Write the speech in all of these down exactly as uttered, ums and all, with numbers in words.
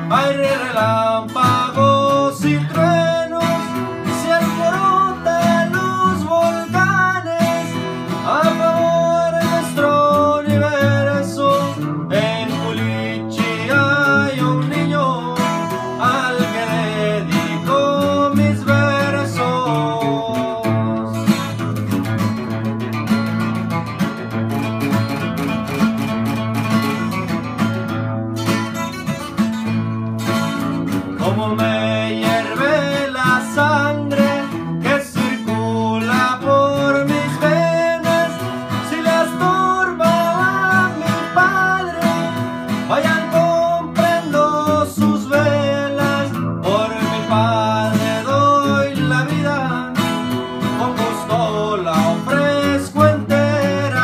hay relámpagos y truenos, se alborotan los volcanes a favor de nuestro universo. En Culichi hay un niño al que dedico mis versos. Como me hierve la sangre que circula por mis venas, si le estorba a mi padre, vayan comprando sus velas. Por mi padre doy la vida, con gusto la ofrezco entera.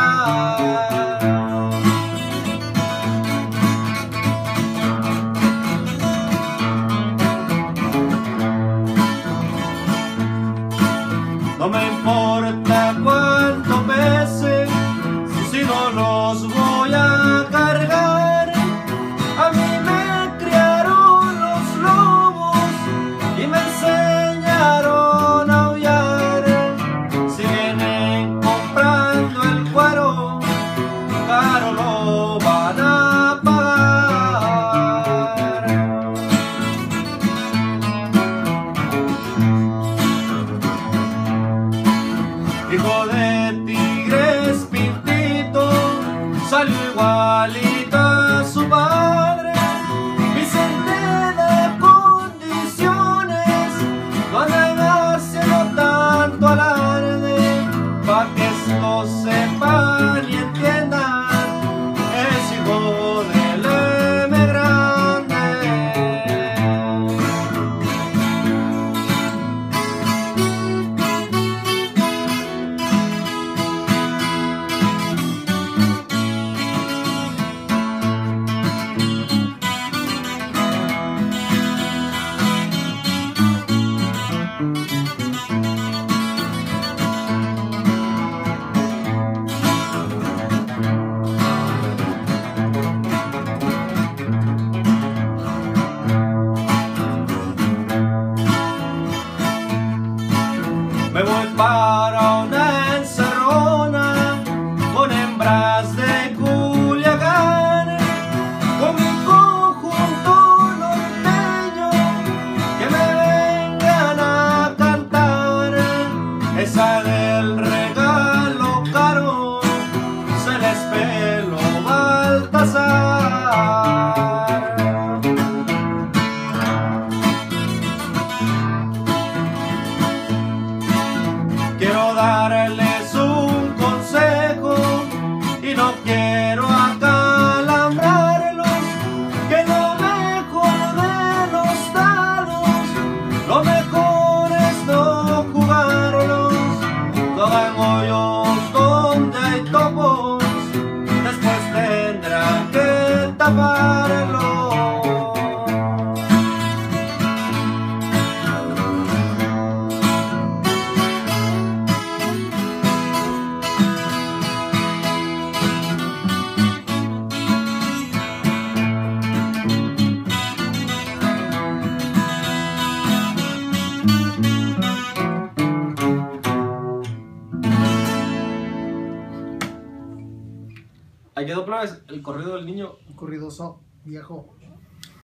No me importa cuánto pese, si no los voy a cargar. A mí me criaron los lobos y me enseñaron a aullar. Si vienen comprando el cuero, caro lo van a pagar. Hijo de tigres pintito, salió igualito a su padre. Vicente de condiciones, no anda haciendo tanto alarde, pa' que esto sepan y entiendan, es hijo del M grande. Me voy para una encerrona con hembras de Culiacán, con mi conjunto norteño, que me vengan a cantar. Esa del regalo caro se les pelo Baltasar. Quiero darles un consejo y no quiero acalambrarlos, que lo mejor de los dados, lo mejor es no jugarlos. No hagan hoyos donde hay topos, después tendrán que taparlos. Ahí quedó, plebes, el corrido del niño. Un corridoso viejo.